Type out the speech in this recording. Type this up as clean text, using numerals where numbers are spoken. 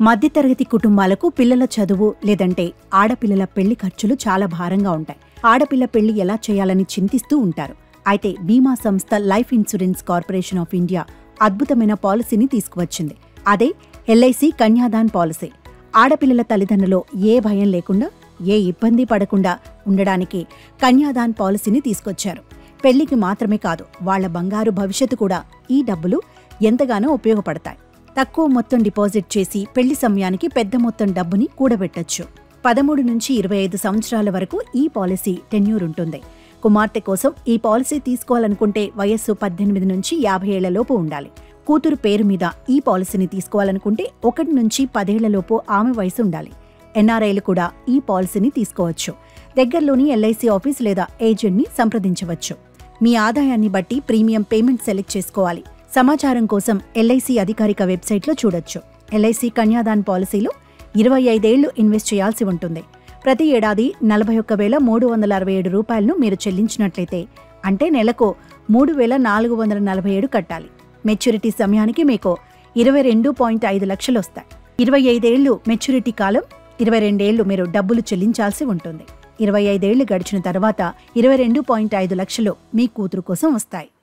మధ్యతరగతి కుటుంబాలకు పిల్లల చదువు లేదంటే ఆడపిల్లల పెళ్లి ఖర్చులు చాలా భారంగా ఉంటాయి. ఆడపిల్ల పెళ్లి ఎలా చేయాలని చింతిస్తూ ఉంటారు. అయితే బీమా సంస్థ life insurance corporation of India అద్భుతమైన పాలసీని తీసుకువచ్చింది. అదే ఎల్ఐసి కన్యాదాన్ పాలసీ. ఆడపిల్లల తల్లిదండ్రులు ఏ భయం లేకుండా, ఏ ఇబ్బంది పడకుండా ఉండడానికి కన్యాదాన్ పాలసీని తీసుకొచ్చారు. పెళ్లికి మాత్రమే కాదు, వాళ్ల బంగారు భవిష్యత్తు కూడా ఈ డబ్బులు ఎంతగానో ఉపయోగపడతాయి. తక్కువ మొత్తం డిపాజిట్ చేసి పెళ్లి సమయానికి పెద్ద మొత్తం డబ్బుని కూడబెట్టొచ్చు. 13 నుంచి 25 సంవత్సరాల వరకు ఈ పాలసీ టెన్యూర్ ఉంటుంది. కుమార్తె కోసం ఈ పాలసీ తీసుకోవాలనుకుంటే వయస్సు 18 నుంచి 50 ఏళ్లలోపు ఉండాలి. కూతురు పేరు మీద ఈ పాలసీని తీసుకోవాలనుకుంటే 1 నుంచి 10 ఏళ్లలోపు ఆమె వయసు ఉండాలి. ఎన్ఆర్ఐలు కూడా ఈ పాలసీని తీసుకోవచ్చు. దగ్గరలోని ఎల్ఐసి ఆఫీస్ లేదా ఏజెంట్ని సంప్రదించవచ్చు. మీ ఆదాయాన్ని బట్టి ప్రీమియం పేమెంట్ సెలెక్ట్ చేసుకోవాలి. సమాచారం కోసం ఎల్ఐసి అధికారిక వెబ్సైట్లో చూడొచ్చు. ఎల్ఐసి కన్యాదాన్ పాలసీలో 25 ఏళ్లు ఇన్వెస్ట్ చేయాల్సి ఉంటుంది. ప్రతి ఏడాది 41,367 రూపాయలను మీరు చెల్లించినట్లయితే అంటే నెలకు 3,447 కట్టాలి. మెచ్యూరిటీ సమయానికి మీకు 22.5 లక్షలు వస్తాయి. 25 ఏళ్లు మెచ్యూరిటీ కాలం, 22 ఏళ్లు మీరు డబ్బులు చెల్లించాల్సి ఉంటుంది. 25 ఏళ్లు గడిచిన తర్వాత 22.5 లక్షలు మీ కూతురు కోసం వస్తాయి.